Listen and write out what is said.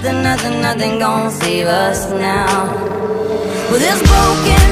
nothing, nothing, nothing gonna save us now. Well, this broken